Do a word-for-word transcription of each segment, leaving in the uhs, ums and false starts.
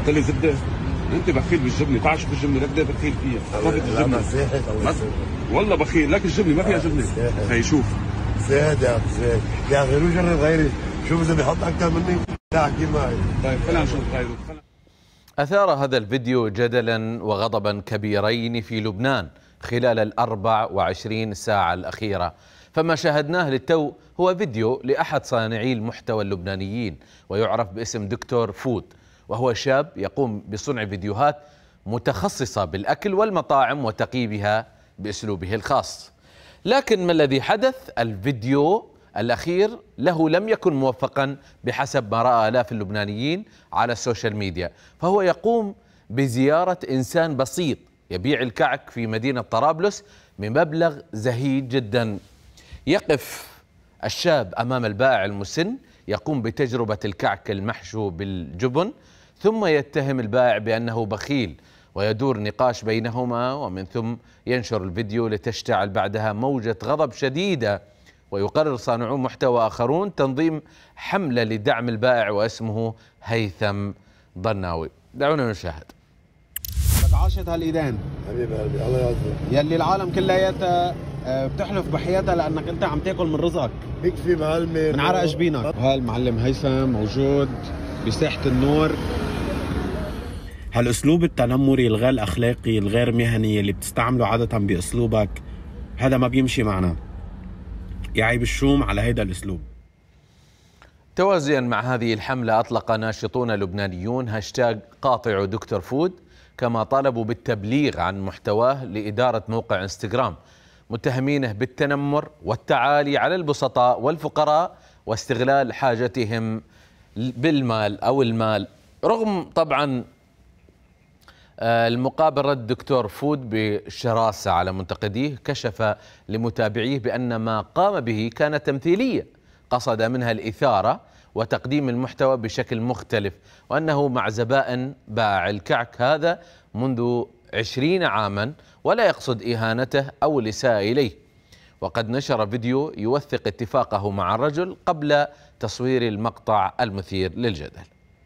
قلت لي زبده؟ انت بخيل بالجبنه، تعال شوف الجبنه لك قد بخيل فيها. الله مسيحك الله والله بخيل، لك الجبنه ما فيها جبنه. هي شوف زاد يا اخي زاد يا اخي، روح جرب غيري، شوف اذا بيحط اكثر مني لا احكي معي. طيب خلينا نشوف غيره. أثار هذا الفيديو جدلا وغضبا كبيرين في لبنان خلال الأربع وعشرين ساعة الأخيرة. فما شاهدناه للتو هو فيديو لأحد صانعي المحتوى اللبنانيين ويعرف باسم دكتور فود، وهو شاب يقوم بصنع فيديوهات متخصصة بالأكل والمطاعم وتقييمها بأسلوبه الخاص. لكن ما الذي حدث؟ الفيديو الأخير له لم يكن موفقا بحسب ما رأى آلاف اللبنانيين على السوشيال ميديا، فهو يقوم بزيارة إنسان بسيط يبيع الكعك في مدينة طرابلس بمبلغ زهيد جدا. يقف الشاب أمام البائع المسن يقوم بتجربة الكعك المحشو بالجبن، ثم يتهم البائع بأنه بخيل ويدور نقاش بينهما، ومن ثم ينشر الفيديو لتشتعل بعدها موجة غضب شديدة. ويقرر صانعو محتوى آخرون تنظيم حملة لدعم البائع واسمه هيثم ضناوي. دعونا نشاهد. عاشت هالايدين حبيب قلبي الله يعزك، يلي العالم كلياتها بتحلف بحياتها لانك انت عم تاكل من رزقك، يكفي معلمي من عرق جبينك. وهالمعلم هيثم موجود بساحة النور. هالاسلوب التنمري الغير الاخلاقي الغير مهني اللي بتستعمله عادة باسلوبك هذا ما بيمشي معنا. يعيب الشوم على هيدا الاسلوب. توازيا مع هذه الحملة أطلق ناشطون لبنانيون هاشتاج قاطع دكتور فود، كما طالبوا بالتبليغ عن محتواه لإدارة موقع انستغرام، متهمينه بالتنمر والتعالي على البسطاء والفقراء واستغلال حاجتهم بالمال أو المال. رغم طبعا المقابل رد دكتور فود بشراسة على منتقديه، كشف لمتابعيه بأن ما قام به كان تمثيلية قصد منها الإثارة وتقديم المحتوى بشكل مختلف، وأنه مع زبائن بائع الكعك هذا منذ عشرين عاما ولا يقصد إهانته أو الإساءة إليه. وقد نشر فيديو يوثق اتفاقه مع الرجل قبل تصوير المقطع المثير للجدل.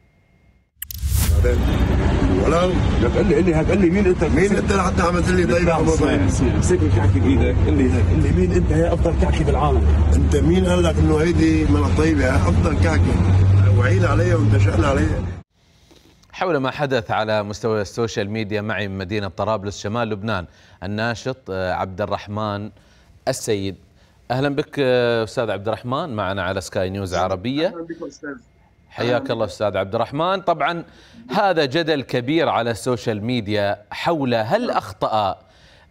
ولو قال لي قال لي قال لي مين انت؟ مين انت لحتى عملت لي ضيبه على الموبايل؟ امسك الكعكه بايدك، قال لي قال لي مين انت؟ هي افضل كعكه بالعالم. انت مين قال لك انه هيدي من طيبه؟ افضل كعكه وعينا عليها وانت شأن عليها. حول ما حدث على مستوى السوشيال ميديا معي من مدينة طرابلس شمال لبنان الناشط عبد الرحمن السيد. أهلا بك أستاذ عبد الرحمن معنا على سكاي نيوز عربية. أهلا بك أستاذ. حياك الله أستاذ عبد الرحمن. طبعا هذا جدل كبير على السوشيال ميديا حول هل أخطأ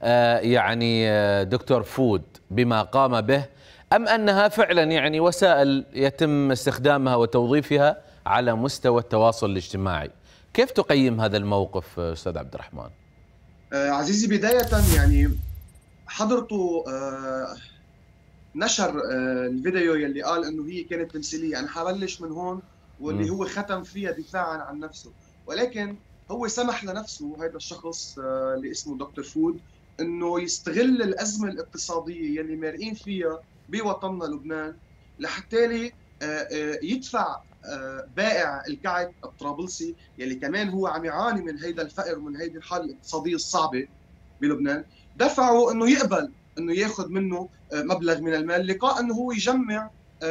يعني دكتور فود بما قام به، أم أنها فعلا يعني وسائل يتم استخدامها وتوظيفها على مستوى التواصل الاجتماعي. كيف تقيم هذا الموقف أستاذ عبد الرحمن؟ آه عزيزي، بداية يعني حضرته آه نشر آه الفيديو يلي قال انه هي كانت تمثيلية. انا حبلش من هون، واللي هو ختم فيها دفاعا عن نفسه، ولكن هو سمح لنفسه هذا الشخص آه اللي اسمه دكتور فود انه يستغل الأزمة الاقتصادية يلي مارقين فيها بوطننا لبنان لحتى آه آه يدفع بائع الكعك الطرابلسي يلي كمان هو عم يعاني من هيدا الفقر ومن هيدي الحالة الاقتصادية الصعبة بلبنان، دفعه انه يقبل انه ياخذ منه مبلغ من المال لقاء انه هو يجمع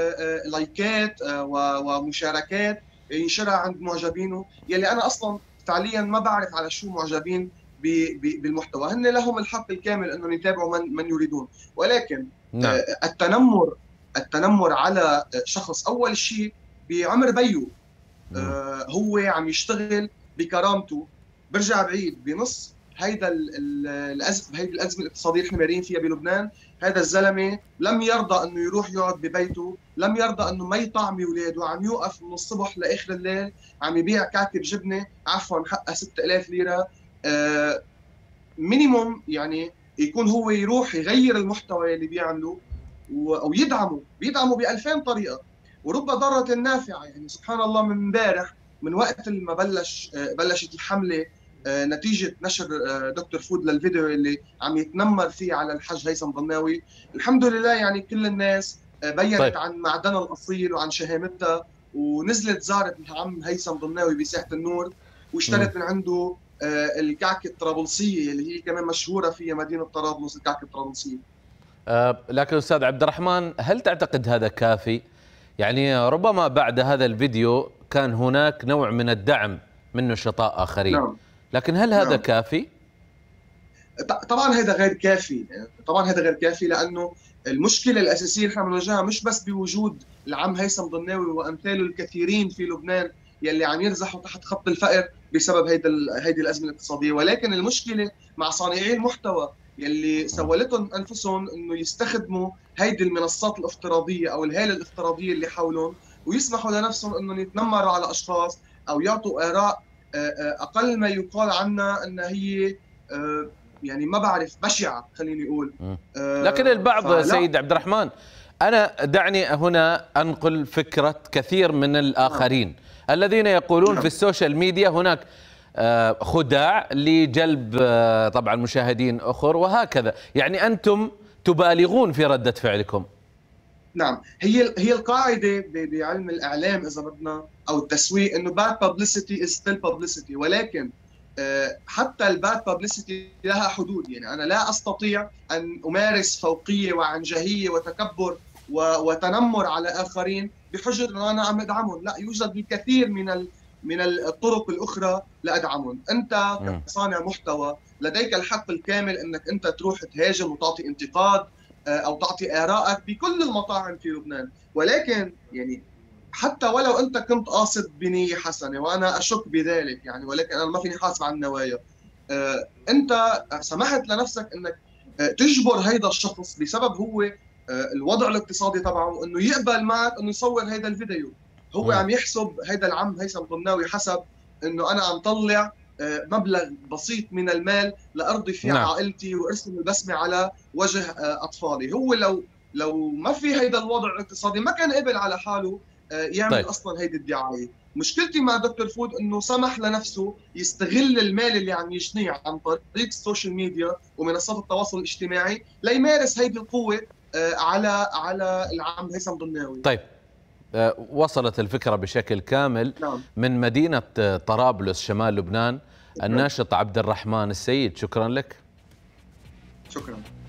لايكات ومشاركات ينشرها عند معجبينه، يلي انا اصلا فعليا ما بعرف على شو معجبين بالمحتوى. هن لهم الحق الكامل انهم يتابعوا من من يريدون، ولكن نعم. التنمر التنمر على شخص اول شيء بعمر بيو آه هو عم يشتغل بكرامته، برجع بعيد بنص هيدا الازمه هيدي الازمه الاقتصاديه اللي احنا مارين فيها بلبنان. هذا الزلمه لم يرضى انه يروح يقعد ببيته، لم يرضى انه ما يطعم اولاده، عم يوقف من الصبح لاخر الليل عم يبيع كعكه بجبنه عفوا حقها ستة آلاف ليره. آه مينيموم يعني يكون هو يروح يغير المحتوى اللي بيعمله او يدعمه، بيدعمه ب ألفين طريقه، ورب ضارة نافعة. يعني سبحان الله من امبارح من وقت ما بلش بلشت الحملة نتيجة نشر دكتور فود للفيديو اللي عم يتنمر فيه على الحج هيثم ضناوي، الحمد لله يعني كل الناس بينت طيب. عن معدنها الأصيل وعن شهامتها، ونزلت زارت العم هيثم ضناوي بساحة النور، واشترت من عنده الكعكه الطرابلسيه اللي هي كمان مشهوره فيها مدينه طرابلس، الكعكه الطرابلسيه. أه لكن استاذ عبد الرحمن، هل تعتقد هذا كافي؟ يعني ربما بعد هذا الفيديو كان هناك نوع من الدعم من نشطاء اخرين. نعم. لكن هل هذا نعم. كافي؟ طبعا هذا غير كافي، طبعا هذا غير كافي، لانه المشكله الاساسيه نحن بنواجهها مش بس بوجود العم هيثم ضناوي وامثاله الكثيرين في لبنان يلي عم يرزحوا تحت خط الفقر بسبب هيدي هيدي الازمه الاقتصاديه، ولكن المشكله مع صانعي المحتوى يلي سولتهم انفسهم انه يستخدموا هيدي المنصات الافتراضيه او الهاله الافتراضيه اللي حولهم، ويسمحوا لنفسهم انهم يتنمروا على اشخاص او يعطوا اراء اقل ما يقال عنها انها هي يعني ما بعرف بشعه خليني اقول. لكن البعض سيد عبد الرحمن، انا دعني هنا انقل فكره كثير من الاخرين نعم. الذين يقولون نعم. في السوشيال ميديا هناك خداع لجلب طبعا مشاهدين اخر وهكذا، يعني انتم تبالغون في رده فعلكم. نعم، هي هي القاعده بعلم الاعلام اذا بدنا او التسويق انه bad publicity is still publicity، ولكن حتى الباد بابليستي لها حدود. يعني انا لا استطيع ان امارس فوقيه وعنجهيه وتكبر وتنمر على اخرين بحجه انه انا عم ادعمهم، لا، يوجد الكثير من من الطرق الاخرى لادعمهم. انت كصانع محتوى لديك الحق الكامل انك انت تروح تهاجم وتعطي انتقاد او تعطي ارائك بكل المطاعم في لبنان، ولكن يعني حتى ولو انت كنت قاصد بنيه حسنه وانا اشك بذلك يعني، ولكن انا ما فيني حاسب عن النوايا. آه، انت سمحت لنفسك انك آه، تجبر هيدا الشخص بسبب هو آه، الوضع الاقتصادي تبعه انه يقبل معك انه يصور هيدا الفيديو. هو م. عم يحسب هيدا العم هيثم ضناوي حسب انه انا عم طلع آه، مبلغ بسيط من المال لارضي فيه نعم. عائلتي وارسم البسمه على وجه آه، اطفالي. هو لو لو ما في هيدا الوضع الاقتصادي ما كان قبل على حاله يعمل طيب. اصلا هيدي الدعايه. مشكلتي مع دكتور فود انه سمح لنفسه يستغل المال اللي عم يجنيه عن طريق السوشيال ميديا ومنصات التواصل الاجتماعي ليمارس هيدي القوه على على العم هيثم ضناوي. طيب وصلت الفكره بشكل كامل. نعم. من مدينه طرابلس شمال لبنان الناشط عبد الرحمن السيد، شكرا لك. شكرا.